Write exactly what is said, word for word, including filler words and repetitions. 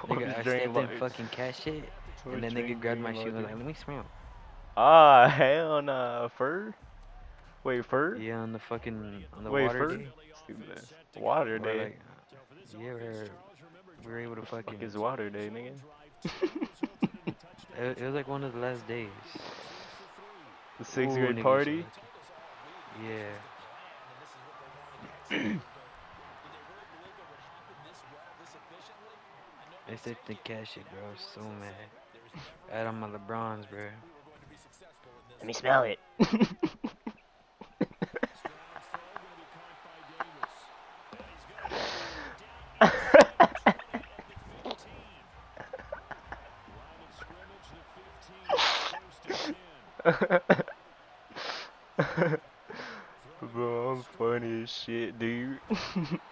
I'm Nigga, just I drinking stepped in lights. fucking cash shit, I'm and just then nigga drinking grabbed my green shoe and was lager. like, let me smell. Ah, hell nah. Fur? Wait, fur? Yeah, on the fucking, on the Wait, water fur? day, Stupid ass. Water where day. like, yeah, we're, we were able to The fuck fucking, is water day, nigga? it, it was like one of the last days. The sixth Ooh, grade nigga, party? shit. Yeah. I stepped in cash shit, bro. I was so mad. I had on my LeBrons, bro. Let me smell it. Bro, I'm funny as shit, dude.